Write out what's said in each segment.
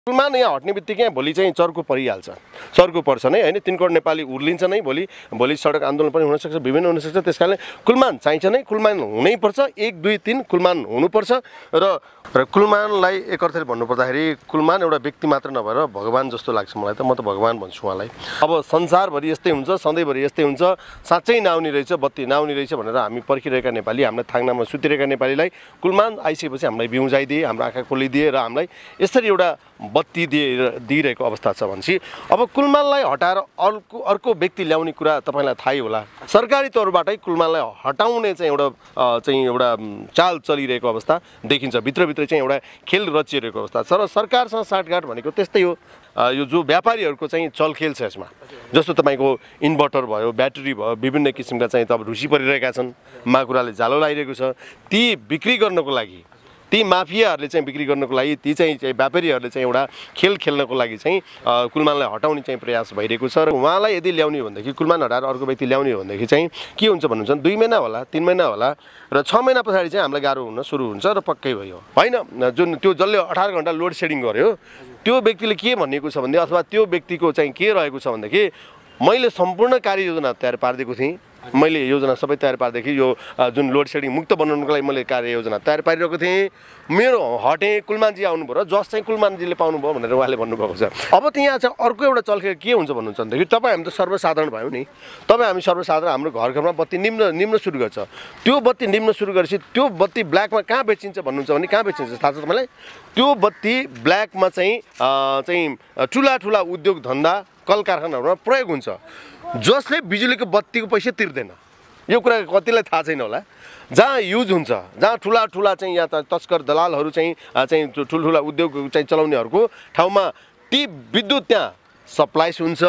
कुलमान यहाँ हट्ने बित्तिकै भोलि चाहिँ चर्को परिहाल्छ, चर्को पर्छ नै हैन। 3 करोड नेपाली उर्लिन्छ नै भोलि सडक आन्दोलन पनि हुन सक्छ, विभिन्न हुन सक्छ। त्यसकारणले कुलमान चाहिन्छ नै, कुलमान हुनै पर्छ। 1 2 3 कुलमान हुनुपर्छ र कुलमानलाई एक अर्थले भन्नुपर्दाखेरि कुलमान एउटा व्यक्ति मात्र नभएर भगवान जस्तो लाग्छ मलाई त। म त भगवान भन्छु उहाँलाई। अब संसारभरि यस्तै हुन्छ, सधैँभरि यस्तै हुन्छ। साँच्चै नाउनी रहेछ, बत्ती नाउनी रहेछ भनेर हामी पर्खिरहेका नेपाली, हामीलाई थाङ्नामा सुतिरहेका नेपालीलाई कुलमान आइसकेपछि हामीलाई बिउजाइदिए, हाम्रो आँखा खोलिदिए र हामीलाई यसरी एउटा बत्ती दिइरहेको अवस्था छ भनेपछि अब कुलमानलाई हटाएर अर्को व्यक्ति ल्याउने कुरा तपाईँलाई थाहै होला। सरकारी तौरबाटै कुलमानलाई हटाउने चाहिँ एउटा चाल चलिरहेको अवस्था देखिन्छ। भित्रभित्र चाहिँ एउटा खेल रचिरहेको अवस्था छ र सरकारसँग साँठगाँठ भनेको त्यस्तै हो। यो जो व्यापारीहरूको चाहिँ चलखेल छ यसमा, जस्तो तपाईँको इन्भर्टर भयो, ब्याट्री भयो, विभिन्न किसिमका चाहिँ त अब ढुसी परिरहेका छन्, माकुराले झालो लगाइरहेको छ। ती बिक्री गर्नको लागि, ती माफियाहरूले चाहिँ बिक्री गर्नको लागि, ती चाहिँ व्यापारीहरूले चाहिँ एउटा खेल खेल्नको लागि चाहिँ कुलमानलाई हटाउने चाहिँ प्रयास भइरहेको छ। र उहाँलाई यदि ल्याउने हो भनेदेखि, कुलमान हटाएर अर्को व्यक्ति ल्याउने हो भनेदेखि चाहिँ के हुन्छ भन्नुहुन्छ भने 2 महिना होला, 3 महिना होला र 6 महिना पछाडि चाहिँ हामीलाई गाह्रो हुन सुरु हुन्छ र पक्कै भयो होइन। जुन त्यो जसले 18 घण्टा लोड सेडिङ गर्यो त्यो व्यक्तिले के भनिएको छ भने, अथवा त्यो व्यक्तिको चाहिँ के रहेको छ भनेदेखि मैले सम्पूर्ण कार्ययोजना तयार पारिदिएको थिएँ, मैले योजना सबै तयार पारिदिएँ, यो जुन लोड सेडिङ मुक्त बनाउनको लागि मैले कार्ययोजना तयार पारिरहेको थिएँ। मेरो हटेँ, कुलमानजी आउनुभयो र जस चाहिँ कुलमानजीले पाउनुभयो भनेर उहाँले भन्नुभएको छ। अब त्यहाँ चाहिँ अर्को एउटा चलखेल के हुन्छ भन्नुहुन्छ भनेदेखि तपाईँ हामी त सर्वसाधारण भयौँ नि, तपाईँ हामी सर्वसाधारण, हाम्रो घरमा बत्ती निम्न सुरु गर्छ। त्यो बत्ती निम्न सुरु गरेपछि त्यो बत्ती ब्ल्याकमा कहाँ बेचिन्छ भन्नुहुन्छ भने कहाँ बेचिन्छ थाहा छ तपाईँलाई? त्यो बत्ती ब्ल्याकमा चाहिँ ठुला उद्योग धन्दा कल कारखानाहरूमा प्रयोग हुन्छ, जसले बिजुलीको बत्तीको पैसा तिर्दैन। यो कुरा कतिलाई थाहा छैन होला। जहाँ युज हुन्छ, जहाँ ठुला चाहिँ यहाँ तस्कर दलालहरू चाहिँ ठुल्ठुला उद्योग चाहिँ चलाउनेहरूको ठाउँमा ती विद्युत त्यहाँ सप्लाइज हुन्छ,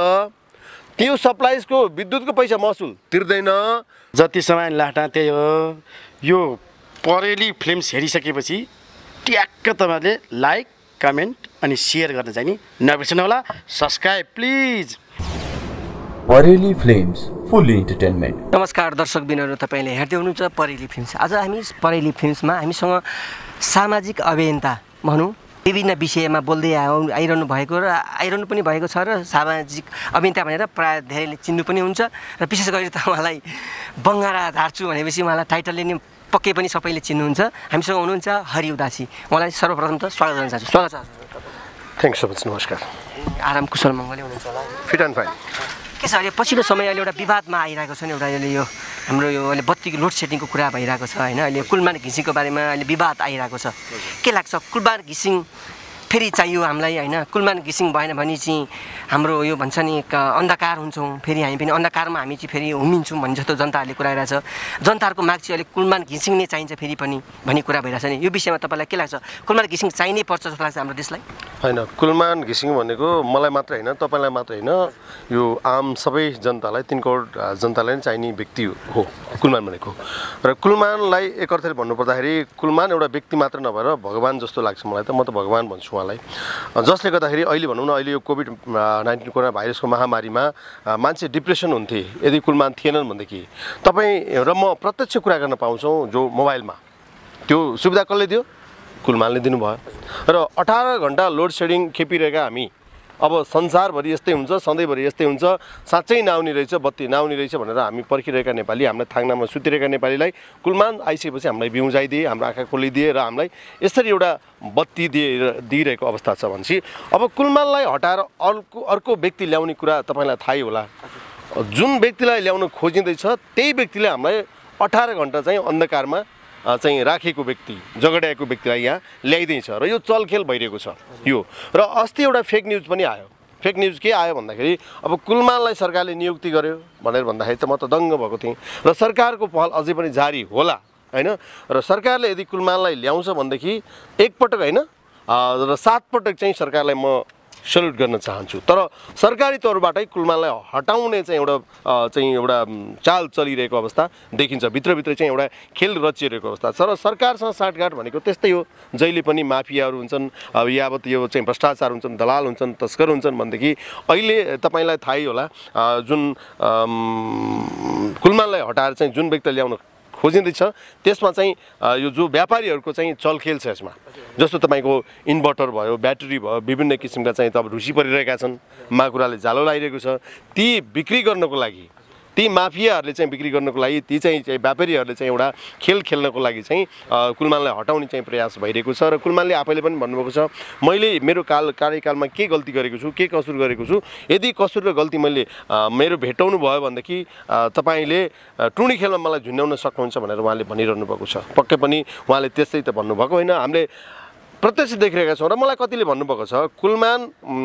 त्यो सप्लाइजको विद्युतको पैसा महसुल तिर्दैन। जति समय लाटा त्यही हो। यो परेली फिल्म्स हेरिसकेपछि ट्याक्क तपाईँले लाइक, कमेन्ट अनि सेयर गर्न चाहिँ नि नबिर्सनु होला। Subscribe please. Pareli films, fully entertainment. नमस्कार दर्शकबिनहरू, तपाईँले हेर्दै हुनुहुन्छ परेली फिल्म्स। आज हामी परेली फिल्म्समा हामीसँग सामाजिक अभियन्ता भनौँ विभिन्न विषयमा बोल्दै आइरहनु भएको र आइरहनु पनि भएको छ र सामाजिक अभियन्ता भनेर प्रायः धेरैले चिन्नु पनि हुन्छ र विशेष गरी त उहाँलाई बङ्गारा झार्छु भनेपछि उहाँलाई टाइटलले नि पक्कै पनि सबैले चिन्नुहुन्छ। हामीसँग हुनुहुन्छ हरि उदासी। उहाँलाई सर्वप्रथम त स्वागत गर्न चाहन्छु। स्वागत छ। Thank so much. नमस्कार। आराम कुशल मङ्गलै हुनुहुन्छ होला? Fit and fine. के छ अहिले पछिल्लो समय अहिले एउटा विवादमा आइरहेको छ नि, एउटा अहिले यो हाम्रो यो अहिले बत्तीको लोड सेडिङको कुरा भइरहेको छ होइन। अहिले कुलमान घिसिङको बारेमा अहिले विवाद आइरहेको छ। के लाग्छ कुलमान घिसिङ फेरि चाहियो हामीलाई होइन? कुलमान घिसिङ भएन भने चाहिँ हाम्रो यो भन्छ नि अन्धकार हुन्छौँ, फेरि हामी पनि अन्धकारमा हामी चाहिँ फेरि हुमिन्छौँ भन्ने जस्तो जनताहरूले कुरा आइरहेछ। जनताहरूको माग चाहिँ अहिले कुलमान घिसिङ नै चाहिन्छ फेरि पनि भन्ने कुरा भइरहेछ नि। यो विषयमा तपाईँलाई के लाग्छ? कुलमान घिसिङ चाहिनै पर्छ जस्तो लाग्छ हाम्रो देशलाई? होइन, कुलमान घिसिङ भनेको मलाई मात्र होइन, तपाईँलाई मात्र होइन, यो आम सबै जनतालाई, 3 करोड जनतालाई नै चाहिने व्यक्ति हो कुलमान भनेको। र कुलमानलाई एक अर्थले भन्नुपर्दाखेरि कुलमान एउटा व्यक्ति मात्र नभएर भगवान जस्तो लाग्छ मलाई त। म त भगवान भन्छु उहाँलाई। जसले गर्दाखेरि अहिले भनौँ न, अहिले यो कोभिड-19 कोरोना भाइरसको महामारीमा मान्छे डिप्रेसन हुन्थे यदि कुलमान थिएनन् भनेदेखि। तपाईँ र म प्रत्यक्ष कुरा गर्न पाउँछौँ जो मोबाइलमा, त्यो सुविधा कसले दियो? कुलमानले दिनुभयो। र 18 घण्टा लोड सेडिङ खेपिरहेका हामी, अब संसारभरि यस्तै हुन्छ, सधैँभरि यस्तै हुन्छ। साँच्चै नाउनी रहेछ, बत्ती नाउनी रहेछ भनेर हामी पर्खिरहेका नेपाली, हामीलाई थाङ्नामा सुतिरहेका नेपालीलाई कुलमान आइसकेपछि हामीलाई बिउजाइदिए, हाम्रो आँखा खोलिदिए र हामीलाई यसरी एउटा बत्ती दिइरहेको अवस्था छ भनेपछि अब कुलमानलाई हटाएर अर्को व्यक्ति ल्याउने कुरा तपाईँलाई थाहै होला। जुन व्यक्तिलाई ल्याउन खोजिँदैछ त्यही व्यक्तिले हामीलाई 18 घण्टा चाहिँ अन्धकारमा चाहिँ राखेको व्यक्ति, जगड्याएको व्यक्तिलाई यहाँ ल्याइदिन्छ र यो चलखेल भइरहेको छ यो। र अस्ति एउटा फेक न्युज पनि आयो। फेक न्युज के आयो भन्दाखेरि अब कुलमानलाई सरकारले नियुक्ति गर्यो भनेर भन्दाखेरि त म त दङ्ग भएको थिएँ। र सरकारको पहल अझै पनि जारी होला होइन। र सरकारले यदि कुलमानलाई ल्याउँछ भनेदेखि एकपटक होइन र 7 पटक चाहिँ सरकारलाई म सल्युट गर्न चाहन्छु। तर सरकारी तौरबाटै कुलमानलाई हटाउने चाहिँ एउटा चाल चलिरहेको अवस्था देखिन्छ। भित्रभित्र चाहिँ एउटा खेल रचिरहेको अवस्था छ र सरकारसँग साँठगाँठ भनेको त्यस्तै हो। जहिले पनि माफियाहरू हुन्छन्, अब यावत यो चाहिँ भ्रष्टाचार हुन्छन्, दलाल हुन्छन्, तस्कर हुन्छन् भनेदेखि अहिले तपाईँलाई थाहै होला जुन कुलमानलाई हटाएर चाहिँ जुन व्यक्तिले ल्याउन खोजिँदैछ त्यसमा चाहिँ यो जो व्यापारीहरूको चाहिँ चलखेल छ यसमा जस्तो तपाईँको इन्भर्टर भयो ब्याट्री भयो विभिन्न किसिमका चाहिँ तब ढुसी परिरहेका छन् माकुराले जालो लगाइरहेको छ ती बिक्री गर्नको लागि ती माफियाहरूले चाहिँ बिक्री गर्नको लागि ती चाहिँ व्यापारीहरूले चाहिँ एउटा खेल खेल्नको लागि चाहिँ कुलमानलाई हटाउने चाहिँ प्रयास भइरहेको छ र कुलमानले आफैले पनि भन्नुभएको छ मैले मेरो कार्यकालमा के गल्ती गरेको छु के कसुर गरेको छु यदि कसुर र गल्ती मैले मेरो भेटाउनु भयो भनेदेखि तपाईँले टुणी खेलमा मलाई झुन्ड्याउन सक्नुहुन्छ भनेर उहाँले भनिरहनु भएको छ पक्कै पनि उहाँले त्यस्तै त भन्नुभएको होइन हामीले प्रत्यक्ष देखिरहेका छौँ र मलाई कतिले भन्नुभएको छ कुलमान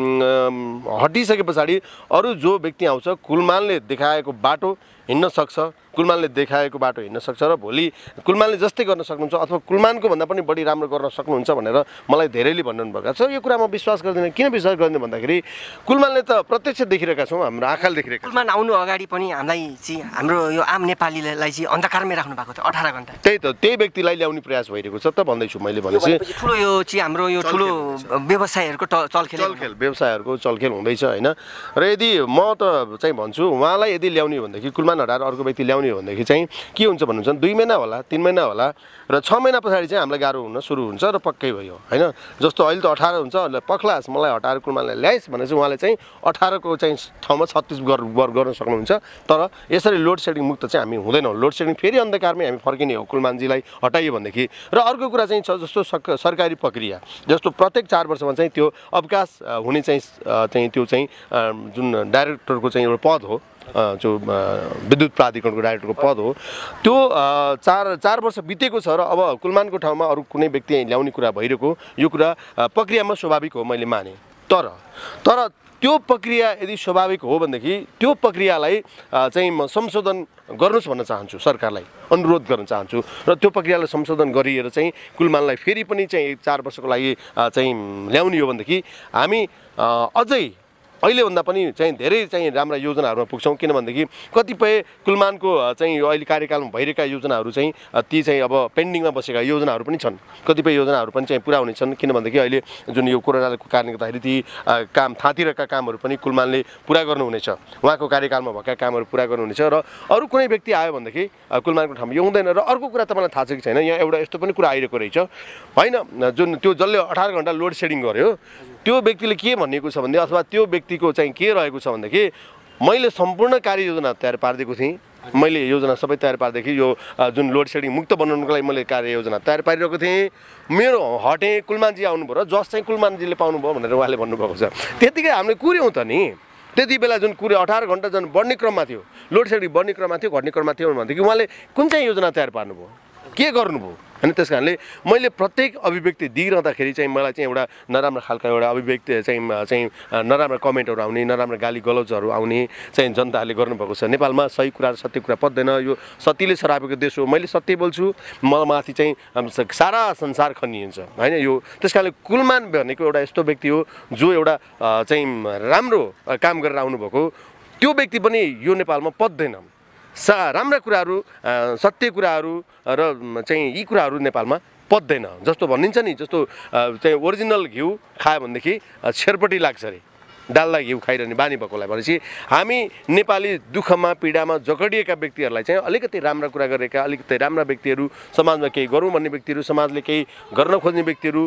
हटिसके पछाडि अरू जो व्यक्ति आउँछ कुलमानले देखाएको बाटो हिँड्न सक्छ कुलमानले देखाएको बाटो हिँड्न सक्छ र भोलि कुलमानले जस्तै गर्न सक्नुहुन्छ अथवा कुलमानको भन्दा पनि बढी राम्रो गर्न सक्नुहुन्छ भनेर मलाई धेरैले भन्नु भएको छ यो कुरा म विश्वास गर्दिनँ किन विश्वास गर्दिनँ भन्दाखेरि कुलमानले त प्रत्यक्ष देखिरहेका छौँ हाम्रो आँखाले देखिरहेका कुलमान आउनु अगाडि पनि हामीलाई चाहिँ हाम्रो यो आम नेपालीलाई चाहिँ अन्धकारमै राख्नु भएको थियो 18 घण्टा त्यही त त्यही व्यक्तिलाई ल्याउने प्रयास भइरहेको छ त भन्दैछु मैले भनेपछि ठुलो यो चाहिँ हाम्रो यो ठुलो व्यवसायहरूको चलखेल व्यवसायहरूको चलखेल हुँदैछ होइन र यदि म त चाहिँ भन्छु उहाँलाई यदि ल्याउने भनेदेखि कुलमान हटाएर अर्को व्यक्ति ल्याउने भनेदेखि चाहिँ के हुन्छ भन्नुहुन्छ 2 महिना होला 3 महिना होला र 6 महिना पछाडि चाहिँ हामीलाई गाह्रो हुन सुरु हुन्छ र पक्कै भयो होइन जस्तो अहिले त 18 हुन्छ अहिले पक्लास मलाई हटाएर कुलमानलाई ल्याइस् भने चाहिँ उहाँले चाहिँ 18 को चाहिँ ठाउँमा 36 गर्न सक्नुहुन्छ तर यसरी लोड सेडिङ मुक्त चाहिँ हामी हुँदैनौँ लोड सेडिङ फेरि अन्धकारमै हामी फर्किने हो कुलमानजीलाई हटाइयो भनेदेखि र अर्को कुरा चाहिँ छ जस्तो सरकारी प्रक्रिया जस्तो प्रत्येक 4 वर्षमा चाहिँ त्यो अवकाश हुने चाहिँ त्यो चाहिँ जुन डाइरेक्टरको चाहिँ एउटा पद हो जो विद्युत प्राधिकरणको डाइरेक्टरको पद हो त्यो 4 वर्ष बितेको छ र अब कुलमानको ठाउँमा अरू कुनै व्यक्ति ल्याउने कुरा भइरहेको यो कुरा प्रक्रियामा स्वाभाविक हो मैले माने तर त्यो प्रक्रिया यदि स्वाभाविक हो भनेदेखि त्यो प्रक्रियालाई चाहिँ म संशोधन गर्नुहोस् भन्न चाहन्छु सरकारलाई अनुरोध गर्न चाहन्छु र त्यो प्रक्रियालाई संशोधन गरिएर चाहिँ कुलमानलाई फेरि पनि चाहिँ 4 वर्षको लागि चाहिँ ल्याउने हो भनेदेखि हामी अझै अहिलेभन्दा पनि चाहिँ धेरै चाहिँ राम्रा योजनाहरूमा पुग्छौँ किनभनेदेखि कतिपय कुलमानको चाहिँ अहिले कार्यकालमा भइरहेका योजनाहरू चाहिँ ती चाहिँ अब पेन्डिङमा बसेका योजनाहरू पनि छन् कतिपय योजनाहरू पनि चाहिँ पुरा हुनेछन् किनभनेदेखि अहिले जुन यो कोरोनाको कारणले गर्दाखेरि ती काम थाँतिरहेका कामहरू पनि कुलमानले पुरा गर्नुहुनेछ उहाँको कार्यकालमा भएका कामहरू पुरा गर्नुहुनेछ र अरू कुनै व्यक्ति आयो भनेदेखि कुलमानको ठाउँमा यो हुँदैन र अर्को कुरा तपाईँलाई थाहा छ कि छैन यहाँ एउटा यस्तो पनि कुरा आइरहेको रहेछ होइन जुन त्यो जसले 18 घण्टा लोड सेडिङ गर्यो त्यो व्यक्तिले के भनिएको छ भने अथवा त्यो व्यक्तिको चाहिँ के रहेको छ भनेदेखि मैले सम्पूर्ण कार्ययोजना तयार पारिदिएको थिएँ मैले योजना सबै तयार पारिदिएँ यो जुन लोड सेडिङ मुक्त बनाउनको लागि मैले कार्ययोजना तयार पारिरहेको थिएँ मेरो हटेँ कुलमानजी आउनुभयो र जस चाहिँ कुलमानजीले पाउनुभयो भनेर उहाँले भन्नुभएको छ त्यतिकै हामीले कुर्यौँ त नि त्यति बेला जुन कुरे 18 घण्टा जुन बढ्ने क्रममा थियो लोड सेडिङ बढ्ने क्रममा थियो घट्ने क्रममा थियो भनेदेखि उहाँले कुन चाहिँ योजना तयार पार्नुभयो के गर्नुभयो अनि त्यस कारणले मैले प्रत्येक अभिव्यक्ति दिइरहँदाखेरि चाहिँ मलाई चाहिँ एउटा नराम्रो खालको एउटा अभिव्यक्ति चाहिँ नराम्रो कमेन्टहरू आउने नराम्रो गाली गलौजहरू आउने चाहिँ जनताहरूले गर्नुभएको छ नेपालमा सही कुरा र सत्य कुरा पत्दैन यो सत्यले सरापेको देश हो मैले सत्य बोल्छु माथि चाहिँ सारा संसार खनिन्छ होइन यो त्यस कारणले कुलमान भनेको एउटा यस्तो व्यक्ति हो जो एउटा चाहिँ राम्रो काम गरेर आउनुभएको त्यो व्यक्ति पनि यो नेपालमा पत्दैन राम्रा कुराहरू सत्य कुराहरू र चाहिँ यी कुराहरू नेपालमा पत्दैन जस्तो भनिन्छ नि जस्तो चाहिँ ओरिजिनल घिउ खायो भनेदेखि छेरपटी लाग्छ अरे डाल्दा घिउ खाइरहने बानी भएकोलाई भनेपछि हामी नेपाली दुःखमा पीडामा जकडिएका व्यक्तिहरूलाई चाहिँ अलिकति राम्रा कुरा गरेका अलिकति राम्रा व्यक्तिहरू समाजमा केही गरौँ भन्ने व्यक्तिहरू समाजले केही गर्न खोज्ने व्यक्तिहरू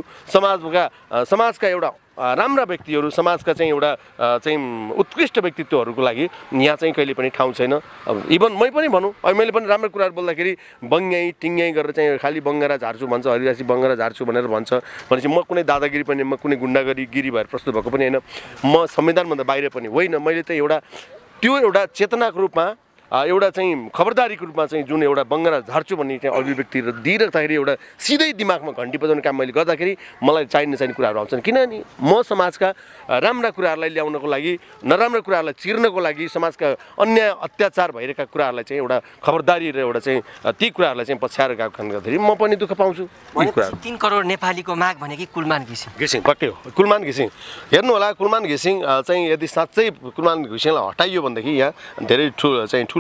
समाजका एउटा राम्रा व्यक्तिहरू समाजका चाहिँ एउटा चाहिँ उत्कृष्ट व्यक्तित्वहरूको लागि यहाँ चाहिँ कहिले पनि ठाउँ छैन इभन मै पनि भनौँ अब मैले पनि राम्रो कुराहरू बोल्दाखेरि बङ्ग्याइ टिङ्ग्याइ गरेर चाहिँ खालि बङ्गारा झार्छु भन्छ हरिदासी बङ्गारा झार्छु भनेर भन्छ भनेपछि म कुनै दादागिरी पनि म कुनै गुन्डागिरी भएर प्रस्तुत भएको पनि होइन म संविधानभन्दा बाहिर पनि होइन मैले चाहिँ एउटा चेतनाको रूपमा एउटा चाहिँ खबरदारीको रूपमा चाहिँ जुन एउटा बङ्गारा झार्छु भन्ने चाहिँ अभिव्यक्ति दिइराख्दाखेरि एउटा सिधै दिमागमा घन्टी बजाउने काम मैले गर्दाखेरि मलाई चाहिने कुराहरू आउँछन् किनभने म समाजका राम्रा कुराहरूलाई ल्याउनको लागि नराम्रा कुराहरूलाई चिर्नको लागि समाजका अन्याय अत्याचार भइरहेका कुराहरूलाई चाहिँ एउटा खबरदारी र एउटा चाहिँ ती कुराहरूलाई चाहिँ पछ्याएर गएको कारणले गर्दाखेरि म पनि दुःख पाउँछु यी कुराहरू 3 करोड नेपालीको माग भनेकै कुलमान घिसिङ पक्कै हो कुलमान घिसिङ हेर्नु होला कुलमान घिसिङ चाहिँ यदि साँच्चै कुलमान घिसिङलाई हटाइयो भनेदेखि यहाँ धेरै ठुलो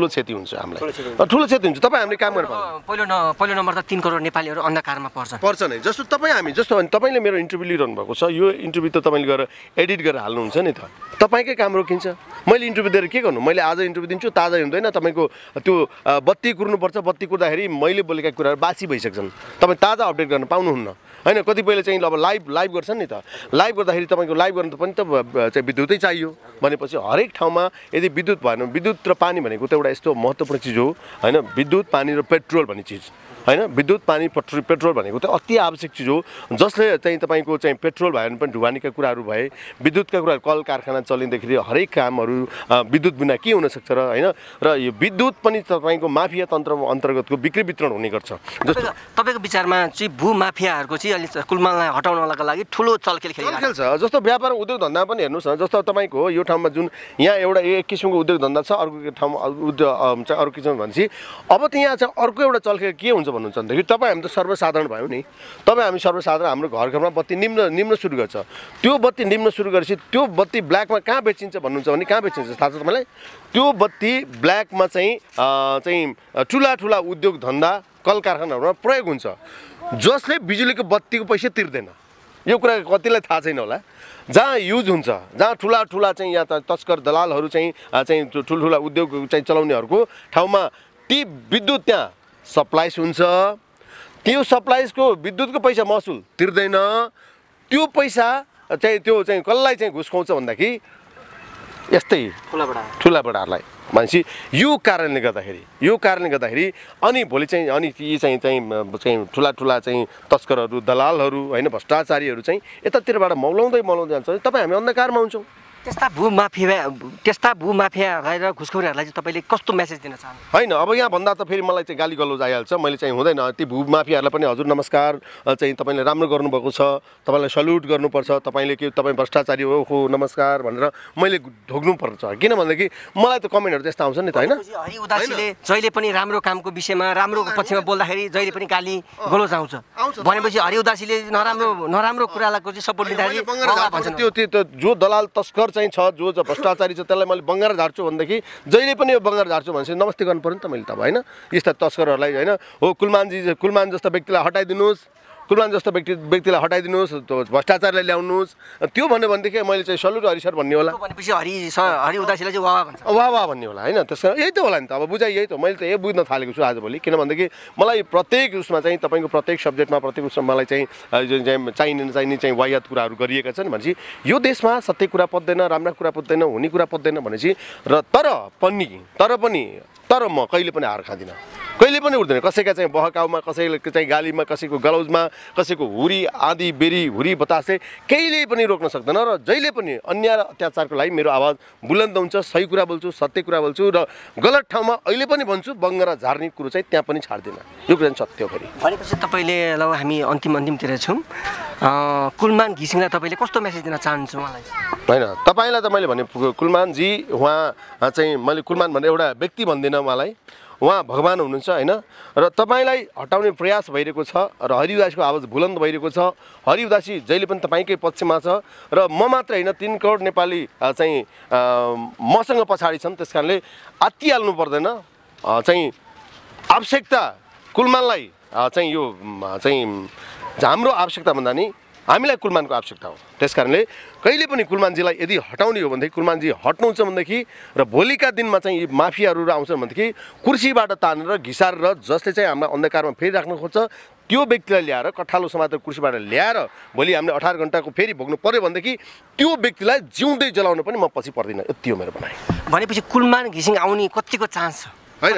ठुलो क्षति हुन्छ हामीलाई, ठुलो क्षति हुन्छ। तपाईँ हामीले काम गर्नु पहिलो नम्बर त 3 करोड नेपालीहरू अन्धकारमा पर्छ नै। जस्तो तपाईँ हामी जस्तो तपाईँले मेरो इन्टरभ्यू लिइरहनु भएको छ, यो इन्टरभ्यू त तपाईँले गएर एडिट गरेर हाल्नुहुन्छ नि त, तपाईँकै काम रोकिन्छ। मैले इन्टरभ्यू दिएर के गर्नु, मैले आज इन्टरभ्यू दिन्छु, ताजा हुँदैन, तपाईँको त्यो बत्ती कुर्नुपर्छ, बत्ती कुर्दाखेरि मैले बोलेका कुराहरू बासी भइसक्छन्, तपाईँ ताजा अपडेट गर्न पाउनुहुन्न होइन। कतिपयले चाहिँ अब लाइभ गर्छन् नि त, लाइभ गर्दाखेरि तपाईँको लाइभ गर्नु पनि त चाहिँ विद्युतै चाहियो भनेपछि हरेक ठाउँमा यदि विद्युत भएन, विद्युत र पानी भनेको त एउटा यस्तो महत्त्वपूर्ण चिज हो होइन। विद्युत पानी र पेट्रोल भन्ने चिज होइन, विद्युत पानी पेट्रोल भनेको त अति आवश्यक चिज हो, जसले चाहिँ तपाईँको चाहिँ पेट्रोल भए भने पनि ढुवानीका कुराहरू भए, विद्युतका कुराहरू, कल कारखाना चलिँदाखेरि हरेक कामहरू विद्युत बिना के हुनसक्छ र होइन। र यो विद्युत पनि तपाईँको माफिया तन्त्र अन्तर्गतको बिक्री वितरण हुने गर्छ। जस्तो तपाईँको विचारमा चाहिँ भूमाफियाहरूको चाहिँ अहिले कुलमानलाई हटाउनका लागि ठुलो चलखेल खेल्छ। जस्तो व्यापार उद्योग धन्दा पनि हेर्नुहोस् न, जस्तो तपाईँको यो ठाउँमा जुन यहाँ एउटा एक किसिमको उद्योग धन्दा छ, अर्को ठाउँमा चाहिँ अर्को किसिमको भनेपछि अब त्यहाँ चाहिँ अर्को एउटा चलखेल के हुन्छ भन्नुहुन्छ भनेदेखि तपाईँ हामी त सर्वसाधारण भयौँ नि, तपाईँ हामी सर्वसाधारण हाम्रो घरमा बत्ती निम्न सुरु गर्छ, त्यो बत्ती निम्न सुरु गरेपछि त्यो बत्ती ब्ल्याकमा कहाँ बेचिन्छ भन्नुहुन्छ भने कहाँ बेचिन्छ थाहा छ तपाईँलाई? त्यो बत्ती ब्ल्याकमा चाहिँ ठुला उद्योग धन्दा कल कारखानाहरूमा प्रयोग हुन्छ, जसले बिजुलीको बत्तीको पैसा तिर्दैन। यो कुरा कतिलाई थाहा छैन होला। जहाँ युज हुन्छ, जहाँ ठुला चाहिँ या त तस्कर दलालहरू चाहिँ ठुल्ठुला उद्योग चाहिँ चलाउनेहरूको ठाउँमा ती विद्युत त्यहाँ सप्लाइज हुन्छ, त्यो सप्लाइजको विद्युतको पैसा महसुल तिर्दैन, त्यो पैसा चाहिँ त्यो चाहिँ कसलाई चाहिँ घुस खुवाउँछ भन्दाखेरि यस्तै ठुला बडाहरूलाई भनेपछि यो कारणले गर्दाखेरि अनि भोलि चाहिँ अनि यी चाहिँ ठुला चाहिँ तस्करहरू दलालहरू होइन भ्रष्टाचारीहरू चाहिँ यतातिरबाट मौलाउँदै जान्छ, तपाईँ हामी अन्धकारमा हुन्छौँ। त्यस्ता भूमाफियाहरूलाई र घुसखोरीहरूलाई चाहिँ तपाईँले कस्तो मेसेज दिन चाहनुहुन्छ? होइन अब यहाँ भन्दा त फेरि मलाई चाहिँ गाली गलौज आइहाल्छ, मैले चाहिँ हुँदैन। ती भूमाफियाहरूलाई पनि हजुर नमस्कार, चाहिँ तपाईँले राम्रो गर्नुभएको छ, तपाईँलाई सल्युट गर्नुपर्छ, तपाईँले के तपाईँ भ्रष्टाचारी हो नमस्कार भनेर मैले ढोग्नुपर्छ। किन भनेदेखि मलाई त कमेन्टहरू त्यस्तो आउँछ नि त होइन। हरि उदासीले जहिले पनि राम्रो कामको विषयमा राम्रो पक्षमा बोल्दाखेरि जहिले पनि गाली गलौज आउँछ भनेपछि हरि उदासीले नराम्रो कुरालाई चाहिँ सपोर्ट दिँदाखेरि त्यो जो दलाल तस्कर चाहिँ छ, जो भ्रष्टाचारी छ, त्यसलाई मैले बङ्गार झार्छु भनेदेखि जहिले पनि यो बङ्गार झार्छु भनेपछि नमस्ते गर्नु पऱ्यो नि त मैले त होइन। यस्ता तस्करहरूलाई होइन हो कुलमान जस्ता व्यक्तिलाई हटाइदिनुहोस्, व्यक्तिलाई हटाइदिनुहोस्, भ्रष्टाचारलाई ल्याउनुहोस्, त्यो भन्यो भनेदेखि मैले चाहिँ सल्युट हरि सर भन्ने होला, भनेपछि हरि उदासीलाई चाहिँ वाह भन्ने होला होइन। त्यस कारण यही त होला नि त। अब बुझाइ यही त, मैले त यही बुझ्न थालेको छु आजभोलि। किन भनेदेखि मलाई प्रत्येक उसमा चाहिँ तपाईँको प्रत्येक सब्जेक्टमा प्रत्येक उसमा मलाई चाहिँ चाहिने चाहिँ वाहियात कुराहरू गरिएका छन् भनेपछि यो देशमा सत्य कुरा पत्दैन, राम्रा कुरा पत्दैन, हुने कुरा पत्दैन भनेपछि र तर म कहिले पनि हार खाँदिनँ, कहिले पनि उठ्दैन। कसैका चाहिँ बहकाउमा, कसैले चाहिँ गालीमा, कसैको गलौजमा, कसैको हुरी आँधी बेरी हुरी बतासे कहिले पनि रोक्न सक्दैन र जहिले पनि अन्याय र अत्याचारको लागि मेरो आवाज बुलन्द हुन्छ। सही कुरा बोल्छु, सत्य कुरा बोल्छु र गलत ठाउँमा अहिले पनि भन्छु, बङ्गरा झार्ने कुरो चाहिँ त्यहाँ पनि छाड्दिनँ। यो कुरा सत्य हो। फेरि भनेपछि तपाईँले ल हामी अन्तिमतिर छौँ, कुलमान घिसिङलाई तपाईँले कस्तो मेसेज दिन चाहन्छु? मलाई होइन, तपाईँलाई त मैले भने कुलमानजी, उहाँ चाहिँ मैले कुलमान भनेर एउटा व्यक्ति भन्दिनँ, मलाई उहाँ भगवान हुनुहुन्छ होइन। र तपाईँलाई हटाउने प्रयास भइरहेको छ र हरि उदासीको आवाज बुलन्द भइरहेको छ। हरि उदासी जहिले पनि तपाईँकै पक्षमा छ र म मात्र होइन, 3 करोड नेपाली चाहिँ मसँग पछाडि छन्। त्यस कारणले आत्तिहाल्नु पर्दैन। चाहिँ आवश्यकता कुलमानलाई चाहिँ यो चाहिँ हाम्रो आवश्यकता भन्दा नि हामीलाई कुलमानको आवश्यकता हो। त्यस कारणले कहिले पनि कुलमानजीलाई यदि हटाउने हो भनेदेखि, कुलमानजी हट्नुहुन्छ भनेदेखि र भोलिका दिनमा चाहिँ यी माफियाहरू आउँछन् भनेदेखि कुर्सीबाट तानेर घिसारेर जसले चाहिँ हामीलाई अन्धकारमा फेरि राख्न खोज्छ त्यो व्यक्तिलाई ल्याएर कठालो समातेर कुर्सीबाट ल्याएर भोलि हामीले 18 घण्टाको फेरि भोग्नु पर्यो भनेदेखि त्यो व्यक्तिलाई जिउँदै जलाउन पनि म पछि पर्दिनँ। यति हो मेरो भनाइ। भनेपछि कुलमान घिसिङ आउने कतिको चान्स छ?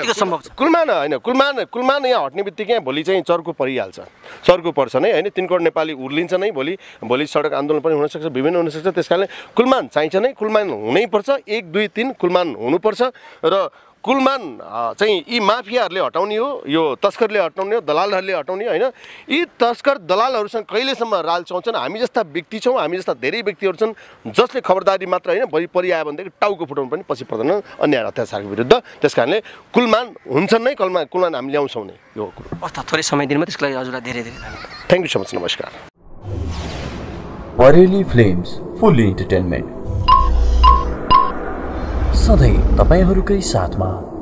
कुलमान यहाँ हट्ने बित्तिकै भोलि चाहिँ चर्को पर्छ नै होइन। 3 करोड नेपाली उर्लिन्छ नै भोलि सडक आन्दोलन पनि हुनसक्छ, विभिन्न हुनसक्छ। त्यस कारणले कुलमान चाहिन्छ नै, कुलमान हुनैपर्छ। 1 2 3 कुलमान हुनुपर्छ र कुलमान चाहिँ यी माफियाहरूले हटाउने हो, यो तस्करले हटाउने हो, दलालहरूले हटाउने होइन। यी तस्कर दलालहरूसँग कहिलेसम्म राल चलाउँछन्? हामी जस्ता व्यक्ति छौँ, हामी जस्ता धेरै व्यक्तिहरू छन् जसले खबरदारी मात्र होइन भरि आयो भनेदेखि टाउको फुटाउनु पनि पछि पर्दैन अन्याय अत्याचारको विरुद्ध। त्यस कारणले कुलमान हुन्छन् नै, कुलमान हामी ल्याउँछौँ नै। यो कुरो थोरै समय दिनमा त्यसको लागि हजुरलाई धेरै धन्यवाद। Thank you so much. नमस्कार। परेली फिल्म्स फुल्ली इन्टरटेनमेन्ट सधैँ तपाईहरूकै साथमा।